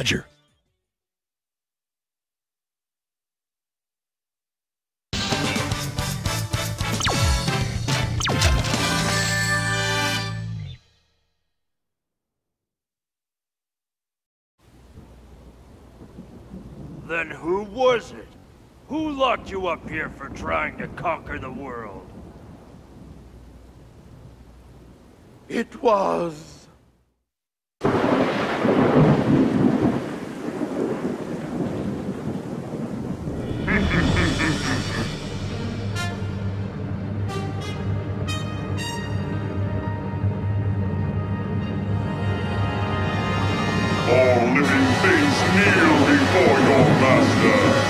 Roger. Then who was it? Who locked you up here for trying to conquer the world? It was... All living things kneel before your master.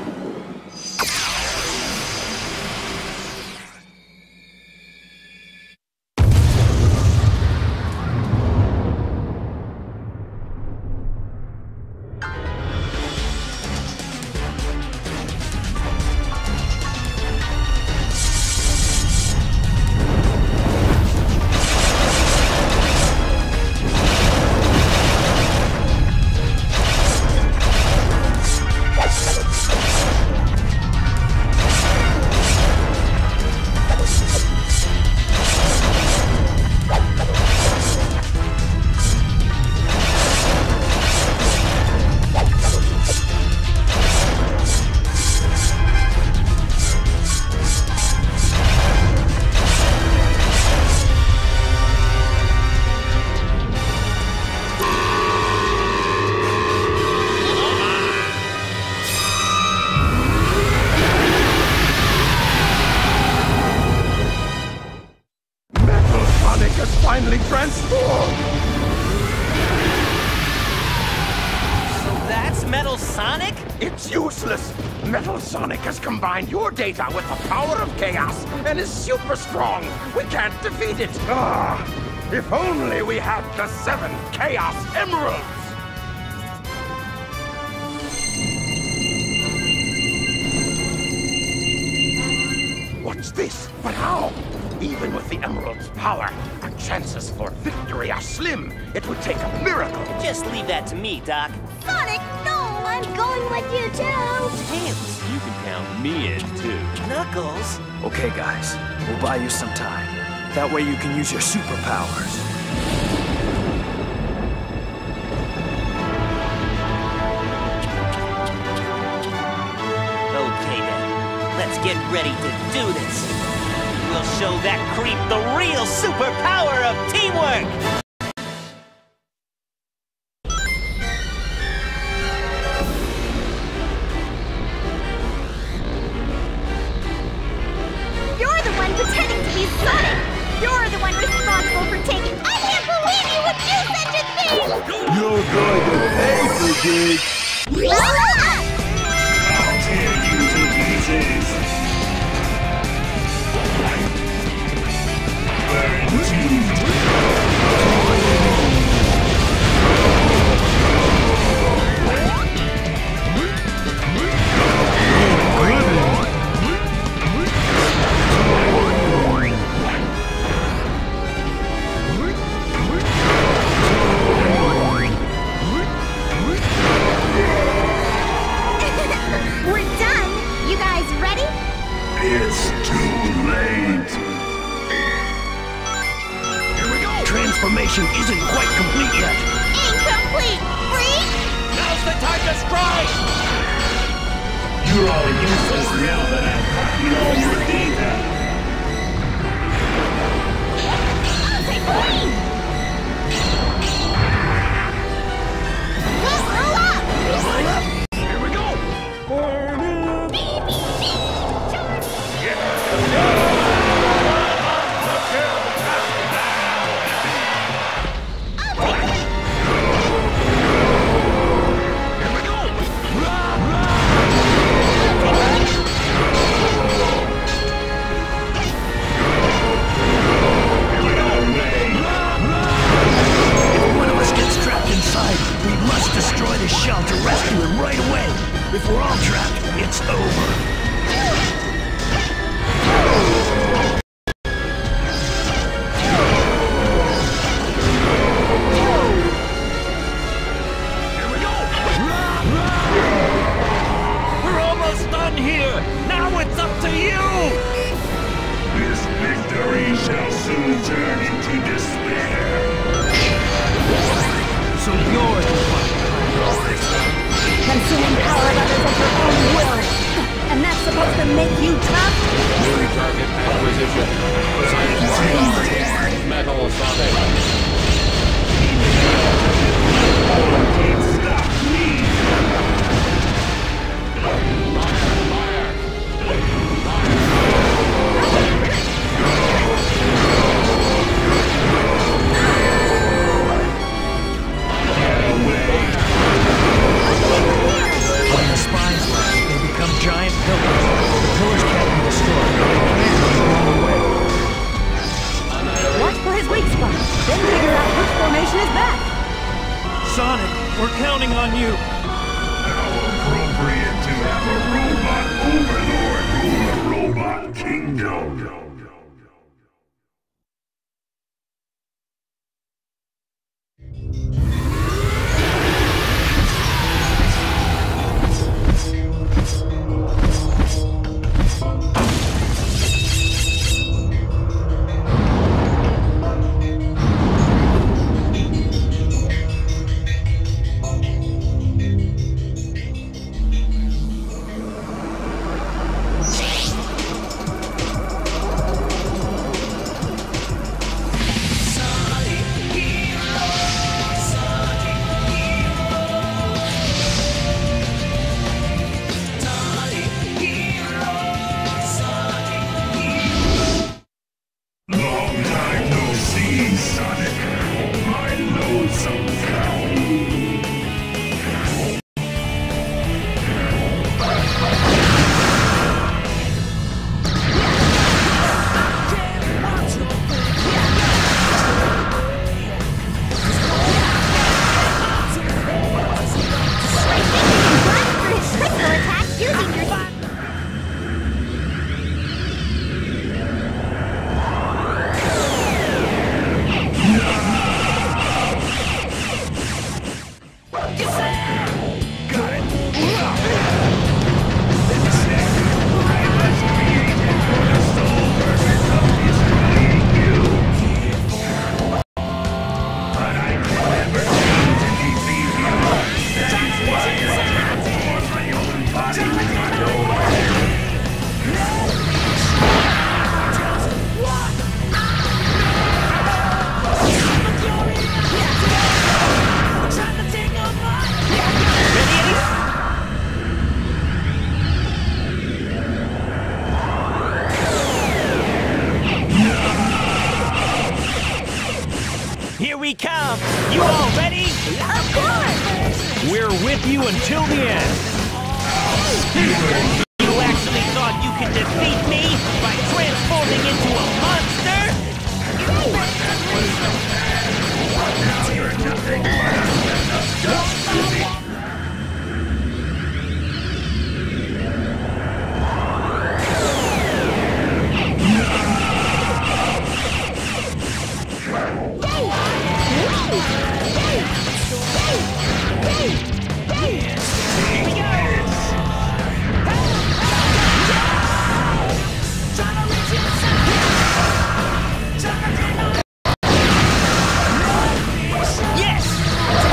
Finally transformed! So that's Metal Sonic? It's useless! Metal Sonic has combined your data with the power of chaos and is super strong! We can't defeat it! Ah! If only we had the 7 Chaos Emeralds! What's this? But how? Even with the Emerald's power, our chances for victory are slim. It would take a miracle. Just leave that to me, Doc. Sonic, no! I'm going with you too! Tails. You can count me in, too. Knuckles. Okay, guys. We'll buy you some time. That way you can use your superpowers. Okay then. Let's get ready to do this. We'll show that creep the real superpower of teamwork! You're the one pretending to be Sonic! You're the one responsible for taking... I can't believe you would do such a thing! You're going to pay for this! I'll tear you to pieces! We're done! You guys ready? It's too late! Transformation isn't quite complete yet. Incomplete! Freeze! Now's the time to strike! You're all useless now that I've copied all your data! I'll take Green! Roll up! Here we go! Beep, beep, beep! Charge! Destroy the shell to rescue him right away. If we're all trapped, it's over. Here we go! Target acquisition. Metal Sonic. When the spies land, they become giant pillars. The pillars can't be destroyed. They can't go the wrong way. Watch for his weak spot, then figure out which formation is best. Sonic, we're counting on you. How appropriate to have a robot overlord rule a robot kingdom. Here we come! You all ready? Of course! We're with you until the end. You actually thought you could defeat me by transforming into a monster? Now you're nothing but Yes!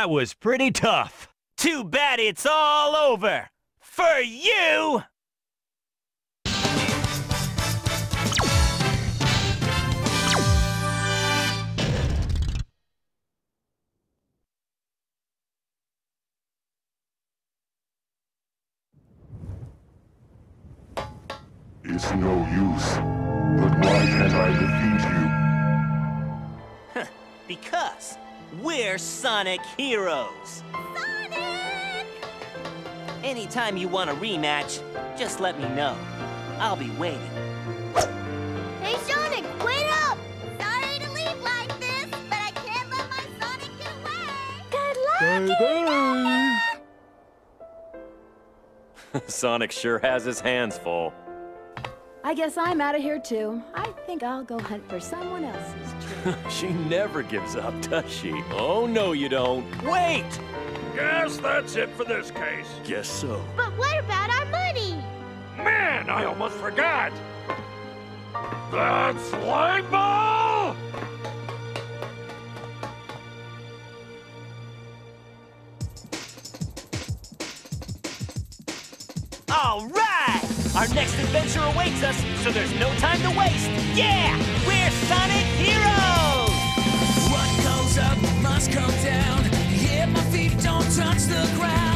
That was pretty tough. Too bad it's all over. For you! It's no use. But why can't I defeat you? Because we're Sonic Heroes. Sonic! Anytime you want a rematch, just let me know. I'll be waiting. Hey, Sonic, wait up! Sorry to leave like this, but I can't let my Sonic get away. Good luck, Sonic sure has his hands full. I guess I'm out of here too. I think I'll go hunt for someone else's tree. She never gives up, does she? Oh, no, you don't. Wait! Guess that's it for this case. Guess so. But what about our money? Man, I almost forgot. That slime ball! All right! Our next adventure awaits us, so there's no time to waste. Yeah! We're Sonic Heroes! What goes up must come down. Yeah, my feet don't touch the ground.